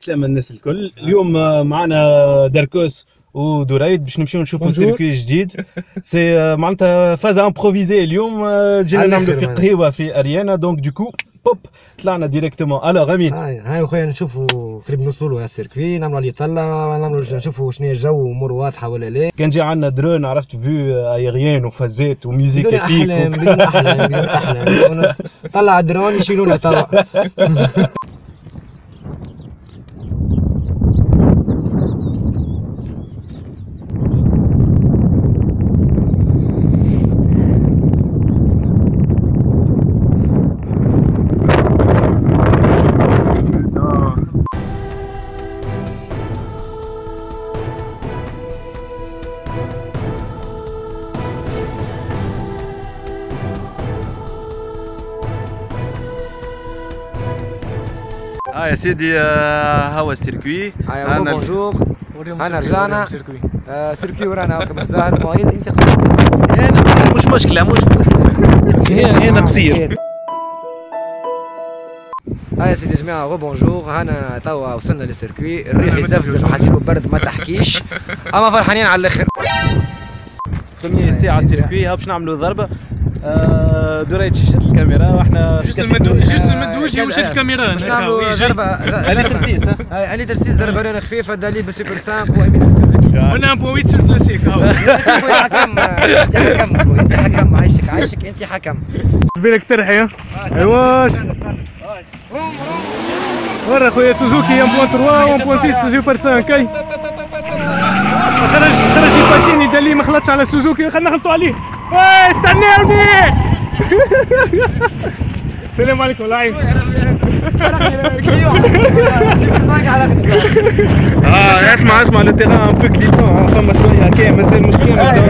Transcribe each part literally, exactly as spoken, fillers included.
عالسلامة الناس الكل. اليوم معنا دركوس ودريد باش نمشيو نشوفوا سيركوي جديد. سي معناتها فاز امبروفيزي اليوم، جينا نعملوا في قهيوه في اريانا، دونك دوكو بوب طلعنا ديريكتومون. الوغ امين، هاي هاي خويا نشوفوا قريب نوصلوا على السيركوي، نعملوا عليه طله، نعملوا نشوفوا شنو هي الجو، امور واضحه ولا لا. كان جا عندنا درون، عرفت فيو ايريان وفازات وميوزيك بدون احلام بدون احلام بدون احلام طلع الدرون يشيلونا توا. اه يا سيدي، ها هو السيركوي. هاي بونجور، انا رجعنا سيركوي ورانا هكا باش ظاهر المواعيد. انت قصير مش مشكله مش هي هي نقصير. هاي يا سيدي يا جماعه غو بونجور، هانا توا وصلنا للسيركوي، الريح يزفزف وحاسيبه برد ما تحكيش، اما فرحانين على الاخر. ثمانية ساعة السيركوي، ها باش نعملوا ضربة. آه دريد شاشة الكاميرا واحنا جوست نمد جوست نمد وجهي وجه الكاميرا باش نعملوا ضربة على ترسيس. ها علي ترسيس ضربة رينا خفيفة دالي بسوبر خمسة وامين سوزوكي وانا بويت سور كلاسيك. هاو خويا حكم، انت حكم خويا، انت حكم، عايشك عايشك انت حكم. بالك ترحي. ايواش ورا خويا سوزوكي واحد فاصلة ثلاثة واحد فاصلة ستة سوبر خمسة. اي خرج خرج يباتيني دالي ما خلطش على سوزوكي، خلينا نخلطوا عليه. اي استناوني. السلام عليكم العين. اه اسمع اسمع لو تيران ان بو كليسون، فما شويه هكا مازال مش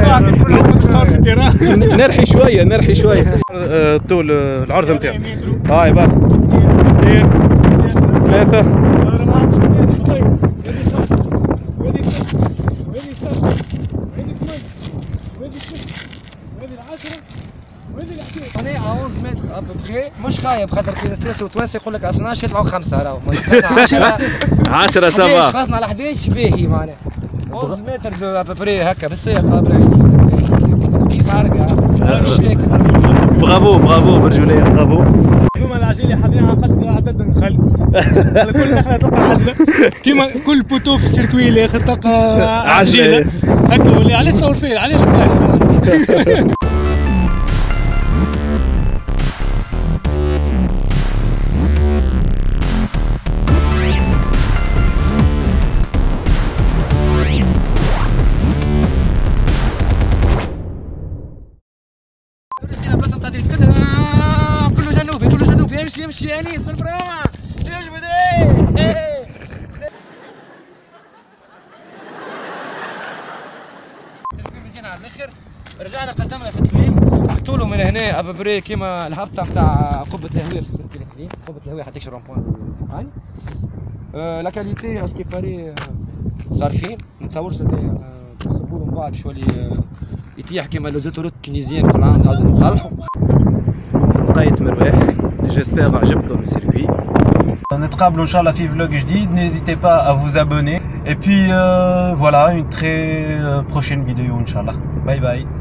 كامل. نرحي شويه نرحي شويه. الطول العرض نتاعو هاي بالك اثنين ثلاثه انا احدى عشر متر ابوبخي، مش خايب خاطر كي نستانسوا توانسه يقول لك اثناش يطلعوا خمسه، راهو عشرة عشرة سافا خلصنا على احداش باهي معناها احدى عشر متر دو ابوبري هكا بالسياق قبل كيس عرقه مش ليك. برافو برافو برجوليه برافو. اليوم العجيله حاضرين على قد عدد النخل. على كل دخله تلقى عجله، كيما كل بوتو في السيركوي الاخر تلقى عجيله هكا. ولا عليه تصور فيه عليه الفايل. كله جنوبي كله جنوبي، امشي امشي يا انيس بالبراما ايش بدي. السيركوي مزيان على الاخر، رجعنا قدمنا في التويل طوله من هنا ابوبري كيما الهبطه نتاع قبه الهويه في السيركوي الحديد. قبه الهويه حتكشف رامبوان فوقاني. أه لا كاليتي اسكي باري صارفين، ما نتصورش تصبوا من بعد شويه يتيح كيما لو زيتوريت التونيزيين كل عام نعاودو نتصالحوا. لقيت مرواح، جيسبر عجبكم السيركوي. نتقابلوا ان شاء الله في فلوج جديد. N'hésitez pas à vous abonner et puis euh, voilà une très euh, prochaine vidéo ان شاء الله. باي باي.